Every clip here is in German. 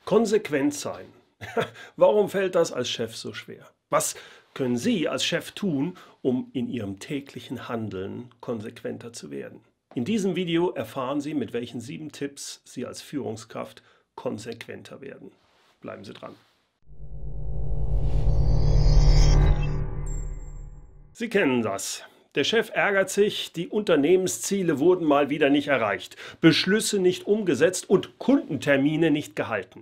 Konsequent sein. Warum fällt das als Chef so schwer? Was können Sie als Chef tun, um in Ihrem täglichen Handeln konsequenter zu werden? In diesem Video erfahren Sie, mit welchen 7 Tipps Sie als Führungskraft konsequenter werden. Bleiben Sie dran. Sie kennen das. Der Chef ärgert sich, die Unternehmensziele wurden mal wieder nicht erreicht, Beschlüsse nicht umgesetzt und Kundentermine nicht gehalten.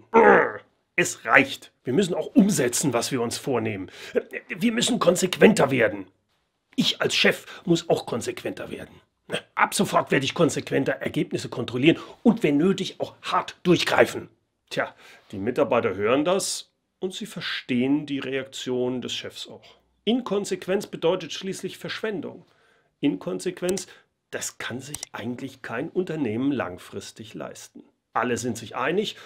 Es reicht. Wir müssen auch umsetzen, was wir uns vornehmen. Wir müssen konsequenter werden. Ich als Chef muss auch konsequenter werden. Ab sofort werde ich konsequenter Ergebnisse kontrollieren und wenn nötig auch hart durchgreifen. Tja, die Mitarbeiter hören das und sie verstehen die Reaktion des Chefs auch. Inkonsequenz bedeutet schließlich Verschwendung. Inkonsequenz, das kann sich eigentlich kein Unternehmen langfristig leisten. Alle sind sich einig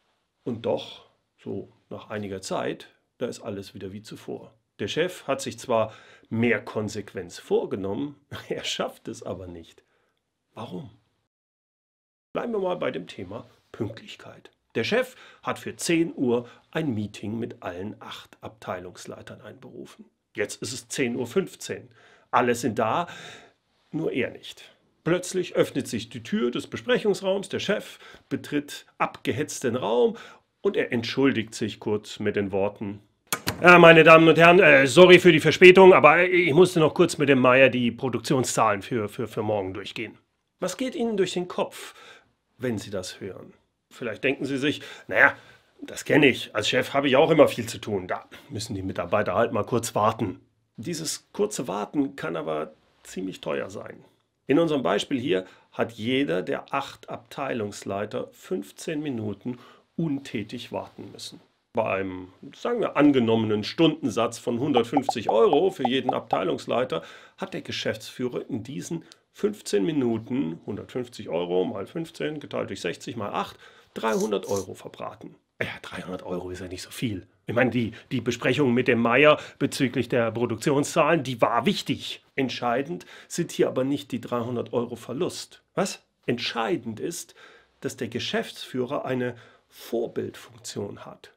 und doch, so nach einiger Zeit, da ist alles wieder wie zuvor. Der Chef hat sich zwar mehr Konsequenz vorgenommen, er schafft es aber nicht. Warum? Bleiben wir mal bei dem Thema Pünktlichkeit. Der Chef hat für 10 Uhr ein Meeting mit allen 8 Abteilungsleitern einberufen. Jetzt ist es 10:15 Uhr. Alle sind da, nur er nicht. Plötzlich öffnet sich die Tür des Besprechungsraums, der Chef betritt abgehetzt den Raum und er entschuldigt sich kurz mit den Worten: Ja, meine Damen und Herren, sorry für die Verspätung, aber ich musste noch kurz mit dem Meier die Produktionszahlen für morgen durchgehen. Was geht Ihnen durch den Kopf, wenn Sie das hören? Vielleicht denken Sie sich, naja, das kenne ich. Als Chef habe ich auch immer viel zu tun. Da müssen die Mitarbeiter halt mal kurz warten. Dieses kurze Warten kann aber ziemlich teuer sein. In unserem Beispiel hier hat jeder der 8 Abteilungsleiter 15 Minuten untätig warten müssen. Bei einem, sagen wir, angenommenen Stundensatz von 150 € für jeden Abteilungsleiter hat der Geschäftsführer in diesen 15 Minuten 150 € mal 15 geteilt durch 60 mal 8, 300 € verbraten. Ja, 300 € ist ja nicht so viel. Ich meine, die Besprechung mit dem Meier bezüglich der Produktionszahlen, die war wichtig. Entscheidend sind hier aber nicht die 300 € Verlust. Was? Entscheidend ist, dass der Geschäftsführer eine Vorbildfunktion hat.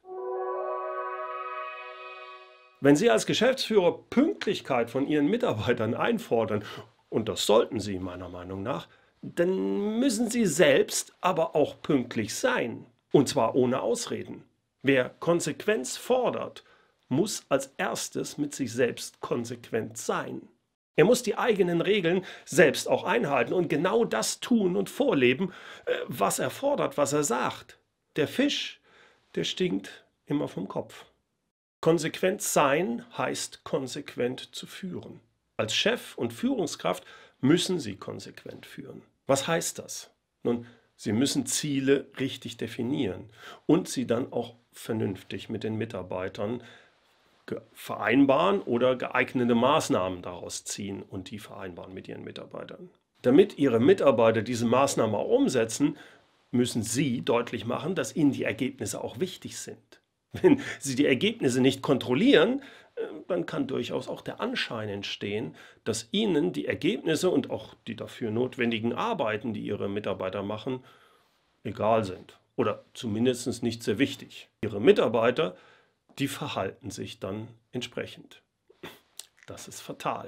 Wenn Sie als Geschäftsführer Pünktlichkeit von Ihren Mitarbeitern einfordern, und das sollten Sie meiner Meinung nach, dann müssen Sie selbst aber auch pünktlich sein. Und zwar ohne Ausreden. Wer Konsequenz fordert, muss als erstes mit sich selbst konsequent sein. Er muss die eigenen Regeln selbst auch einhalten und genau das tun und vorleben, was er fordert, was er sagt. Der Fisch, der stinkt immer vom Kopf. Konsequent sein heißt konsequent zu führen. Als Chef und Führungskraft müssen Sie konsequent führen. Was heißt das? Nun, Sie müssen Ziele richtig definieren und sie dann auch vernünftig mit den Mitarbeitern vereinbaren oder geeignete Maßnahmen daraus ziehen und die vereinbaren mit Ihren Mitarbeitern. Damit Ihre Mitarbeiter diese Maßnahmen auch umsetzen, müssen Sie deutlich machen, dass Ihnen die Ergebnisse auch wichtig sind. Wenn Sie die Ergebnisse nicht kontrollieren, dann kann durchaus auch der Anschein entstehen, dass Ihnen die Ergebnisse und auch die dafür notwendigen Arbeiten, die Ihre Mitarbeiter machen, egal sind oder zumindest nicht sehr wichtig. Ihre Mitarbeiter, die verhalten sich dann entsprechend. Das ist fatal.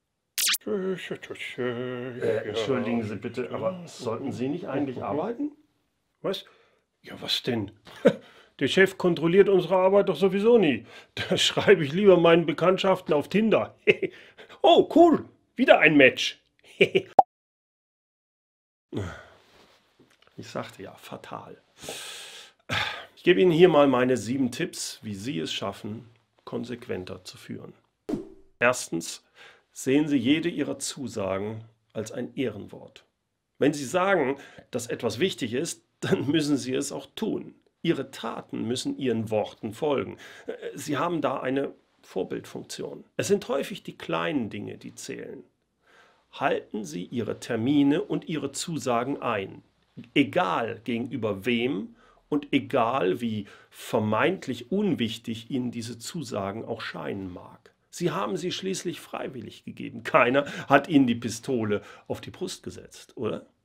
Entschuldigen Sie bitte, aber sollten Sie nicht eigentlich arbeiten? Was? Ja, was denn? Der Chef kontrolliert unsere Arbeit doch sowieso nie. Da schreibe ich lieber meinen Bekanntschaften auf Tinder. Oh, cool. Wieder ein Match. Ich sagte ja, fatal. Ich gebe Ihnen hier mal meine 7 Tipps, wie Sie es schaffen, konsequenter zu führen. Erstens, sehen Sie jede Ihrer Zusagen als ein Ehrenwort. Wenn Sie sagen, dass etwas wichtig ist, dann müssen Sie es auch tun. Ihre Taten müssen Ihren Worten folgen. Sie haben da eine Vorbildfunktion. Es sind häufig die kleinen Dinge, die zählen. Halten Sie Ihre Termine und Ihre Zusagen ein. Egal gegenüber wem und egal wie vermeintlich unwichtig Ihnen diese Zusagen auch scheinen mag. Sie haben sie schließlich freiwillig gegeben. Keiner hat Ihnen die Pistole auf die Brust gesetzt, oder?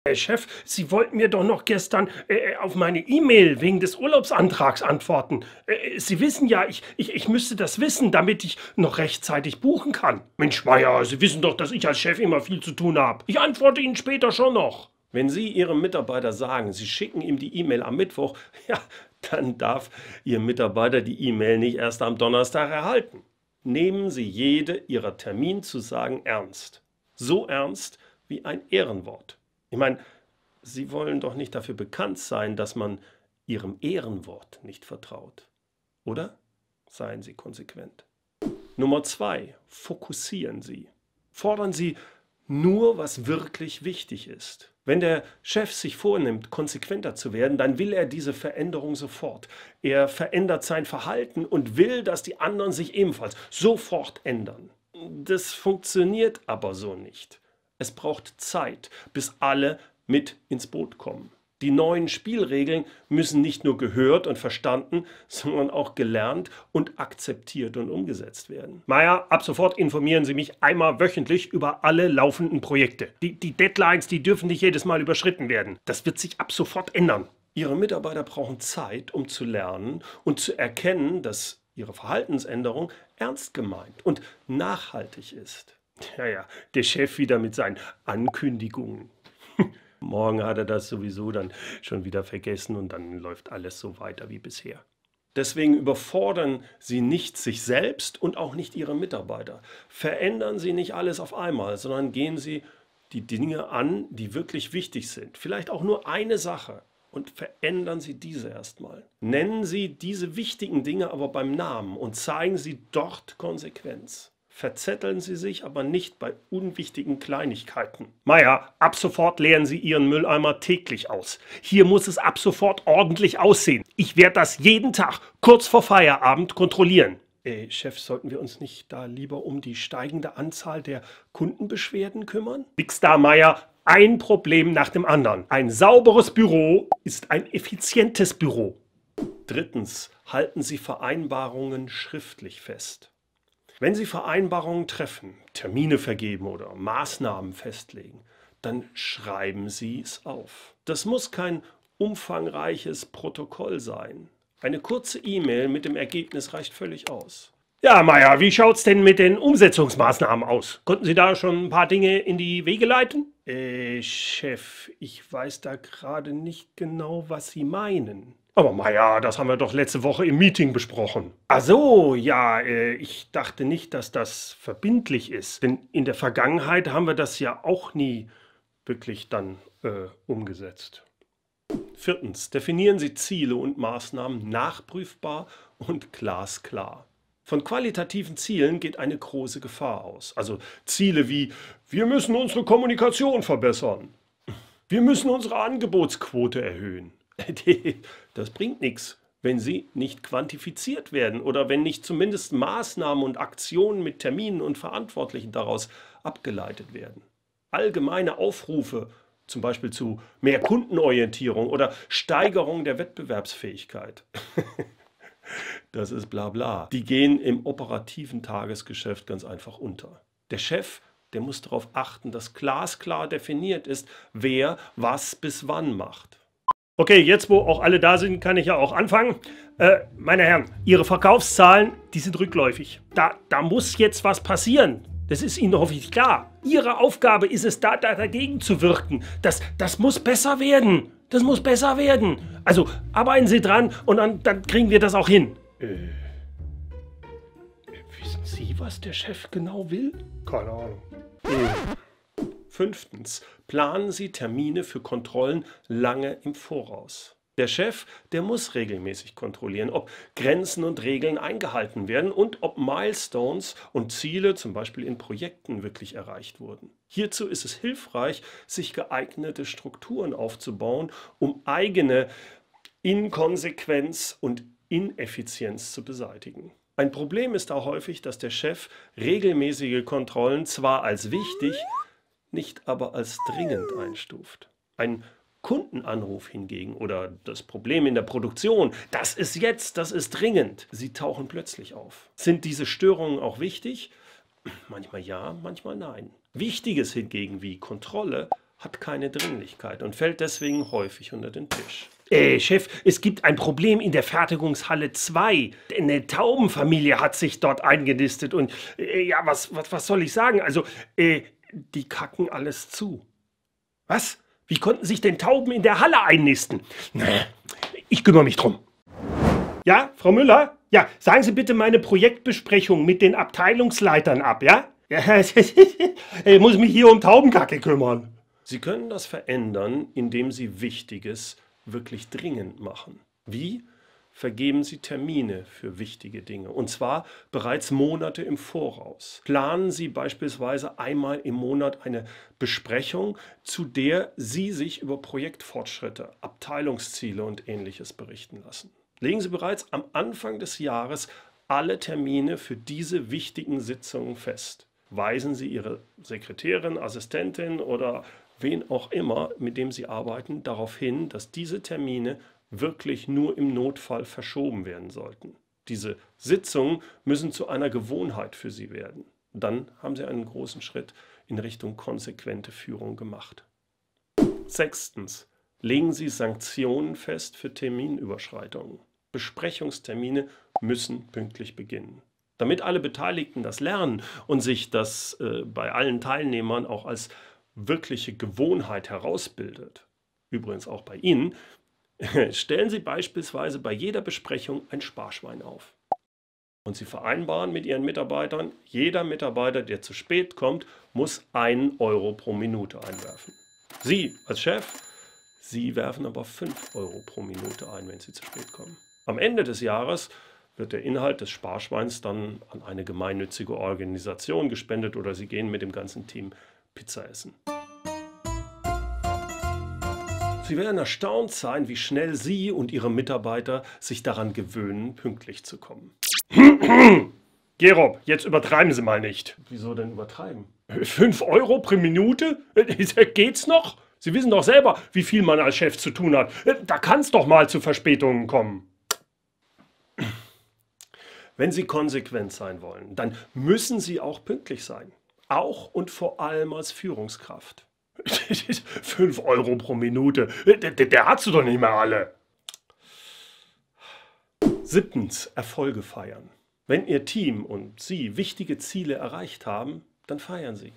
Chef, Sie wollten mir doch noch gestern auf meine E-Mail wegen des Urlaubsantrags antworten. Sie wissen ja, ich müsste das wissen, damit ich noch rechtzeitig buchen kann. Mensch, Meier, Sie wissen doch, dass ich als Chef immer viel zu tun habe. Ich antworte Ihnen später schon noch. Wenn Sie Ihrem Mitarbeiter sagen, Sie schicken ihm die E-Mail am Mittwoch, ja, dann darf Ihr Mitarbeiter die E-Mail nicht erst am Donnerstag erhalten. Nehmen Sie jede Ihrer Terminzusagen ernst. So ernst wie ein Ehrenwort. Ich meine, Sie wollen doch nicht dafür bekannt sein, dass man Ihrem Ehrenwort nicht vertraut. Oder? Seien Sie konsequent. Nummer 2. Fokussieren Sie. Fordern Sie nur, was wirklich wichtig ist. Wenn der Chef sich vornimmt, konsequenter zu werden, dann will er diese Veränderung sofort. Er verändert sein Verhalten und will, dass die anderen sich ebenfalls sofort ändern. Das funktioniert aber so nicht. Es braucht Zeit, bis alle mit ins Boot kommen. Die neuen Spielregeln müssen nicht nur gehört und verstanden, sondern auch gelernt und akzeptiert und umgesetzt werden. Meier, ab sofort informieren Sie mich einmal wöchentlich über alle laufenden Projekte. Die Deadlines, die dürfen nicht jedes Mal überschritten werden. Das wird sich ab sofort ändern. Ihre Mitarbeiter brauchen Zeit, um zu lernen und zu erkennen, dass ihre Verhaltensänderung ernst gemeint und nachhaltig ist. Ja, der Chef wieder mit seinen Ankündigungen. Morgen hat er das sowieso dann schon wieder vergessen und dann läuft alles so weiter wie bisher. Deswegen überfordern Sie nicht sich selbst und auch nicht Ihre Mitarbeiter. Verändern Sie nicht alles auf einmal, sondern gehen Sie die Dinge an, die wirklich wichtig sind. Vielleicht auch nur eine Sache und verändern Sie diese erstmal. Nennen Sie diese wichtigen Dinge aber beim Namen und zeigen Sie dort Konsequenz. Verzetteln Sie sich aber nicht bei unwichtigen Kleinigkeiten. Meier, ab sofort leeren Sie Ihren Mülleimer täglich aus. Hier muss es ab sofort ordentlich aussehen. Ich werde das jeden Tag kurz vor Feierabend kontrollieren. Chef, sollten wir uns nicht da lieber um die steigende Anzahl der Kundenbeschwerden kümmern? Nix da, Meier. Ein Problem nach dem anderen. Ein sauberes Büro ist ein effizientes Büro. Drittens, halten Sie Vereinbarungen schriftlich fest. Wenn Sie Vereinbarungen treffen, Termine vergeben oder Maßnahmen festlegen, dann schreiben Sie es auf. Das muss kein umfangreiches Protokoll sein. Eine kurze E-Mail mit dem Ergebnis reicht völlig aus. Ja, Meier, wie schaut's denn mit den Umsetzungsmaßnahmen aus? Konnten Sie da schon ein paar Dinge in die Wege leiten? Chef, ich weiß da gerade nicht genau, was Sie meinen. Aber Meier, das haben wir doch letzte Woche im Meeting besprochen. Ach so, ja, ich dachte nicht, dass das verbindlich ist. Denn in der Vergangenheit haben wir das ja auch nie wirklich dann umgesetzt. Viertens, definieren Sie Ziele und Maßnahmen nachprüfbar und glasklar. Von qualitativen Zielen geht eine große Gefahr aus. Also Ziele wie, wir müssen unsere Kommunikation verbessern. Wir müssen unsere Angebotsquote erhöhen. Das bringt nichts, wenn sie nicht quantifiziert werden oder wenn nicht zumindest Maßnahmen und Aktionen mit Terminen und Verantwortlichen daraus abgeleitet werden. Allgemeine Aufrufe, zum Beispiel zu mehr Kundenorientierung oder Steigerung der Wettbewerbsfähigkeit. Das ist Blabla. Die gehen im operativen Tagesgeschäft ganz einfach unter. Der Chef, der muss darauf achten, dass glasklar definiert ist, wer was bis wann macht. Okay, jetzt wo auch alle da sind, kann ich ja auch anfangen. Meine Herren, Ihre Verkaufszahlen, die sind rückläufig. Da muss jetzt was passieren. Das ist Ihnen hoffentlich klar. Ihre Aufgabe ist es, dagegen zu wirken. Das muss besser werden. Das muss besser werden. Also arbeiten Sie dran und dann kriegen wir das auch hin. Wissen Sie, was der Chef genau will? Keine Ahnung. Fünftens, planen Sie Termine für Kontrollen lange im Voraus. Der Chef, der muss regelmäßig kontrollieren, ob Grenzen und Regeln eingehalten werden und ob Milestones und Ziele, zum Beispiel in Projekten, wirklich erreicht wurden. Hierzu ist es hilfreich, sich geeignete Strukturen aufzubauen, um eigene Inkonsequenz und Ineffizienz zu beseitigen. Ein Problem ist auch häufig, dass der Chef regelmäßige Kontrollen zwar als wichtig, nicht aber als dringend einstuft. Ein Kundenanruf hingegen oder das Problem in der Produktion, das ist jetzt, das ist dringend. Sie tauchen plötzlich auf. Sind diese Störungen auch wichtig? Manchmal ja, manchmal nein. Wichtiges hingegen wie Kontrolle hat keine Dringlichkeit und fällt deswegen häufig unter den Tisch. Chef, es gibt ein Problem in der Fertigungshalle 2. Eine Taubenfamilie hat sich dort eingenistet und ja, was soll ich sagen? Also, die kacken alles zu. Was? Wie konnten sich denn Tauben in der Halle einnisten? Ich kümmere mich drum. Ja, Frau Müller? Ja, sagen Sie bitte meine Projektbesprechung mit den Abteilungsleitern ab, ja? Ja, ich muss mich hier um Taubenkacke kümmern. Sie können das verändern, indem Sie Wichtiges wirklich dringend machen. Wie? Vergeben Sie Termine für wichtige Dinge, und zwar bereits Monate im Voraus. Planen Sie beispielsweise einmal im Monat eine Besprechung, zu der Sie sich über Projektfortschritte, Abteilungsziele und Ähnliches berichten lassen. Legen Sie bereits am Anfang des Jahres alle Termine für diese wichtigen Sitzungen fest. Weisen Sie Ihre Sekretärin, Assistentin oder wen auch immer, mit dem Sie arbeiten, darauf hin, dass diese Termine wirklich nur im Notfall verschoben werden sollten. Diese Sitzungen müssen zu einer Gewohnheit für Sie werden. Dann haben Sie einen großen Schritt in Richtung konsequente Führung gemacht. 6. Legen Sie Sanktionen fest für Terminüberschreitungen. Besprechungstermine müssen pünktlich beginnen. Damit alle Beteiligten das lernen und sich das bei allen Teilnehmern auch als wirkliche Gewohnheit herausbildet, übrigens auch bei Ihnen, stellen Sie beispielsweise bei jeder Besprechung ein Sparschwein auf. Und Sie vereinbaren mit Ihren Mitarbeitern, jeder Mitarbeiter, der zu spät kommt, muss 1 Euro pro Minute einwerfen. Sie als Chef, Sie werfen aber 5 Euro pro Minute ein, wenn Sie zu spät kommen. Am Ende des Jahres wird der Inhalt des Sparschweins dann an eine gemeinnützige Organisation gespendet oder Sie gehen mit dem ganzen Team Pizza essen. Sie werden erstaunt sein, wie schnell Sie und Ihre Mitarbeiter sich daran gewöhnen, pünktlich zu kommen. Gerob, jetzt übertreiben Sie mal nicht. Wieso denn übertreiben? 5 Euro pro Minute? Geht's noch? Sie wissen doch selber, wie viel man als Chef zu tun hat. Da kann es doch mal zu Verspätungen kommen. Wenn Sie konsequent sein wollen, dann müssen Sie auch pünktlich sein. Auch und vor allem als Führungskraft. 5 Euro pro Minute, der hat sie doch nicht mehr alle. 7. Erfolge feiern. Wenn Ihr Team und Sie wichtige Ziele erreicht haben, dann feiern Sie.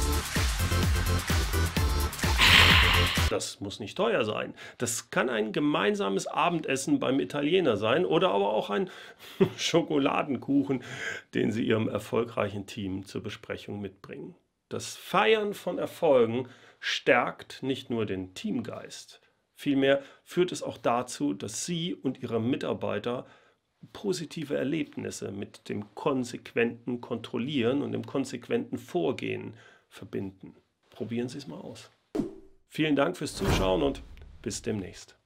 Das muss nicht teuer sein. Das kann ein gemeinsames Abendessen beim Italiener sein oder aber auch ein Schokoladenkuchen, den Sie Ihrem erfolgreichen Team zur Besprechung mitbringen. Das Feiern von Erfolgen stärkt nicht nur den Teamgeist, vielmehr führt es auch dazu, dass Sie und Ihre Mitarbeiter positive Erlebnisse mit dem konsequenten Kontrollieren und dem konsequenten Vorgehen verbinden. Probieren Sie es mal aus. Vielen Dank fürs Zuschauen und bis demnächst.